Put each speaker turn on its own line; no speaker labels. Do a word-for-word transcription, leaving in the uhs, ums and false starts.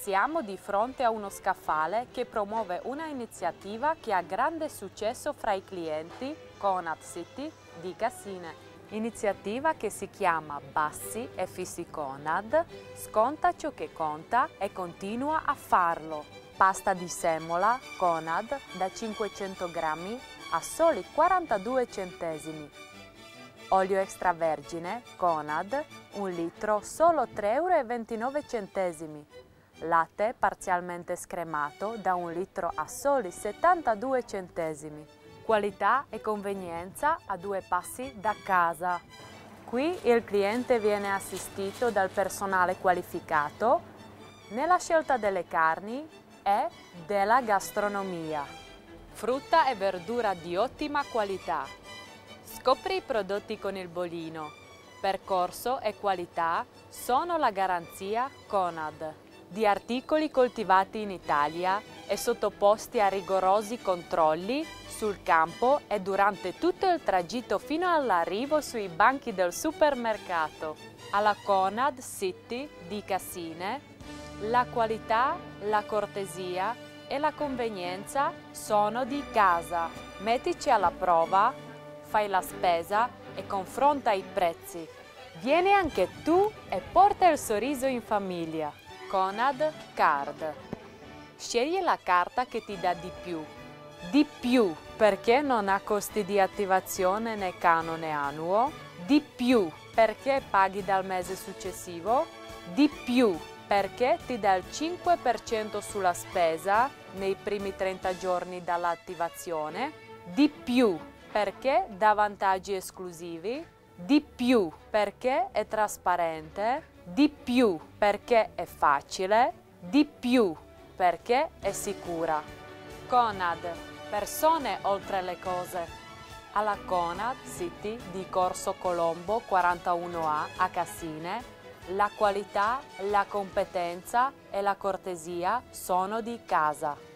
Siamo di fronte a uno scaffale che promuove una iniziativa che ha grande successo fra i clienti Conad City di Cassine. Iniziativa che si chiama Bassi e Fissi Conad, sconta ciò che conta e continua a farlo. Pasta di semola Conad da cinquecento grammi a soli quarantadue centesimi. Olio extravergine Conad, un litro solo tre e ventinove centesimi. Latte parzialmente scremato da un litro a soli settantadue centesimi. Qualità e convenienza a due passi da casa. Qui il cliente viene assistito dal personale qualificato nella scelta delle carni e della gastronomia. Frutta e verdura di ottima qualità. Scopri i prodotti con il bolino. Percorso e qualità sono la garanzia Conad. Di articoli coltivati in Italia e sottoposti a rigorosi controlli sul campo e durante tutto il tragitto fino all'arrivo sui banchi del supermercato. Alla Conad City di Cassine, la qualità, la cortesia e la convenienza sono di casa. Mettici alla prova, fai la spesa e confronta i prezzi. Vieni anche tu e porta il sorriso in famiglia. Conad Card. Scegli la carta che ti dà di più. Di più perché non ha costi di attivazione né canone annuo. Di più perché paghi dal mese successivo. Di più perché ti dà il cinque per cento sulla spesa nei primi trenta giorni dall'attivazione. Di più perché dà vantaggi esclusivi. Di più perché è trasparente. Di più perché è facile, di più perché è sicura. Conad, persone oltre le cose. Alla Conad City di Corso Colombo quarantuno A a Cassine, la qualità, la competenza e la cortesia sono di casa.